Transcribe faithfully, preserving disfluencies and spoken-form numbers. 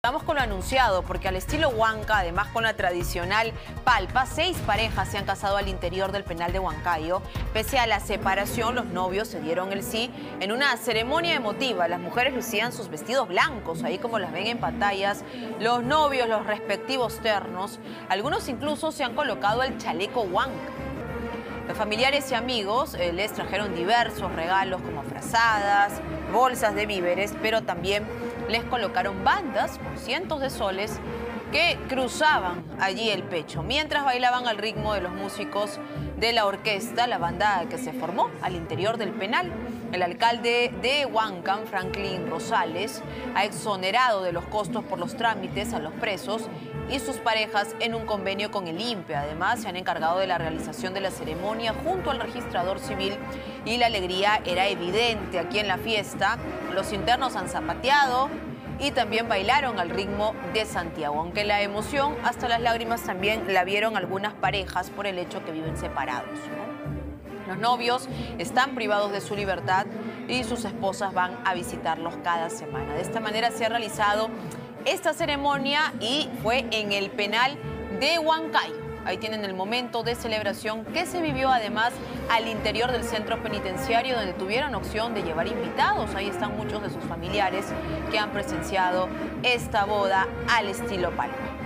Estamos con lo anunciado, porque al estilo Huanca, además con la tradicional palpa, seis parejas se han casado al interior del penal de Huancayo. Pese a la separación, los novios se dieron el sí en una ceremonia emotiva. Las mujeres lucían sus vestidos blancos, ahí como las ven en pantallas. Los novios, los respectivos ternos. Algunos incluso se han colocado el chaleco Huanca. Los familiares y amigos eh, les trajeron diversos regalos como frazadas, bolsas de víveres, pero también les colocaron bandas con cientos de soles que cruzaban allí el pecho, mientras bailaban al ritmo de los músicos de la orquesta, la banda que se formó al interior del penal. El alcalde de Huáncán, Franklin Rosales, ha exonerado de los costos por los trámites a los presos y sus parejas en un convenio con el I N P E. Además, se han encargado de la realización de la ceremonia junto al registrador civil y la alegría era evidente aquí en la fiesta. Los internos han zapateado y también bailaron al ritmo de Santiago, aunque la emoción hasta las lágrimas también la vieron algunas parejas por el hecho que viven separados, ¿no? Los novios están privados de su libertad y sus esposas van a visitarlos cada semana. De esta manera se ha realizado esta ceremonia y fue en el penal de Huancayo. Ahí tienen el momento de celebración que se vivió además al interior del centro penitenciario, donde tuvieron opción de llevar invitados. Ahí están muchos de sus familiares que han presenciado esta boda al estilo palpa.